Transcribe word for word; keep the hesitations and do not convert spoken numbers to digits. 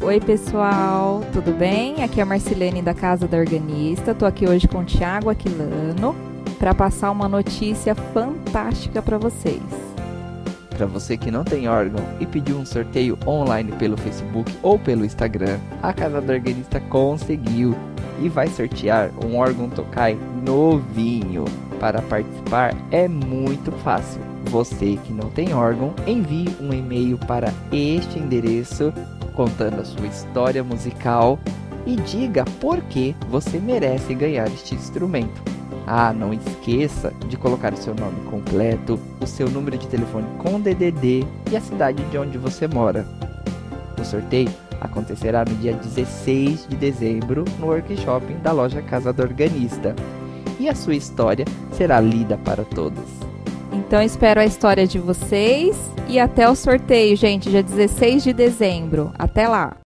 Oi pessoal, tudo bem? Aqui é a Marcilene da Casa da Organista. Estou aqui hoje com o Thiago Aquilano para passar uma notícia fantástica para vocês. Para você que não tem órgão e pediu um sorteio online pelo Facebook ou pelo Instagram, a Casa da Organista conseguiu e vai sortear um órgão Tokai novinho. Para participar é muito fácil. Você que não tem órgão, envie um e-mail para este endereço contando a sua história musical e diga por que você merece ganhar este instrumento. Ah, não esqueça de colocar o seu nome completo, o seu número de telefone com D D D e a cidade de onde você mora. O sorteio acontecerá no dia dezesseis de dezembro no workshop da loja Casa da Organista. E a sua história será lida para todos. Então espero a história de vocês e até o sorteio, gente, dia dezesseis de dezembro. Até lá!